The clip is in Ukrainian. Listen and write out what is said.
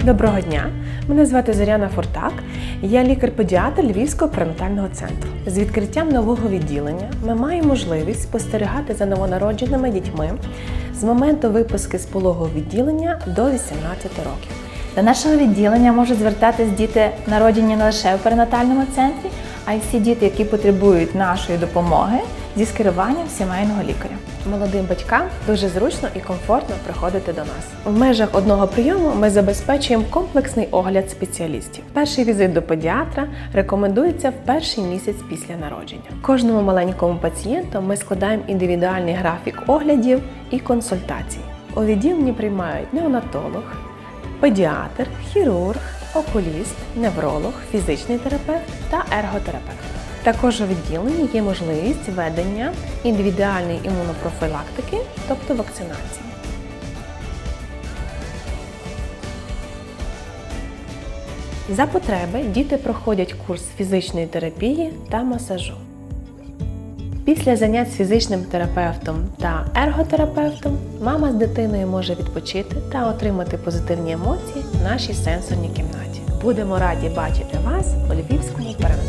Доброго дня! Мене звати Зоряна Фуртак, я лікар-педіатр Львівського перинатального центру. З відкриттям нового відділення ми маємо можливість спостерігати за новонародженими дітьми з моменту виписки з пологового відділення до 18 років. До нашого відділення можуть звертатись діти, народжені не лише в перинатальному центрі, а й всі діти, які потребують нашої допомоги зі скеруванням сімейного лікаря. Молодим батькам дуже зручно і комфортно приходити до нас. В межах одного прийому ми забезпечуємо комплексний огляд спеціалістів. Перший візит до педіатра рекомендується в перший місяць після народження. Кожному маленькому пацієнту ми складаємо індивідуальний графік оглядів і консультацій. У відділенні приймають неонатолог, педіатр, хірург, окуліст, невролог, фізичний терапевт та ерготерапевт. Також у відділенні є можливість ведення індивідуальної імунопрофілактики, тобто вакцинації. За потреби діти проходять курс фізичної терапії та масажу. Після занять з фізичним терапевтом та ерготерапевтом мама з дитиною може відпочити та отримати позитивні емоції в нашій сенсорній кімнаті. Будемо раді бачити вас у Львівському перинатальному.